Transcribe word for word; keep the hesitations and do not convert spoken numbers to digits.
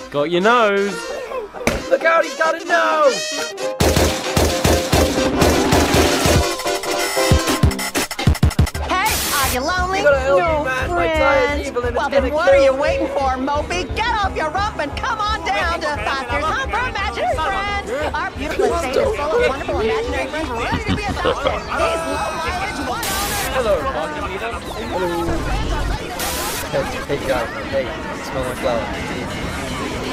Got your nose. Look out, he's got a nose! Hey, are you lonely? You gotta help no me, man. My tire's evil and it's Well, gonna then what are you kill waiting me. for, Mopey? Get off your rump and come on down to Foster's Home for Imaginary Friends. Our beautiful estate is full of wonderful imaginary friends ready to be adopted. These low-mileage, one-owner... Hello, Hello. Hey, hey, guys. Hey, smell my flower.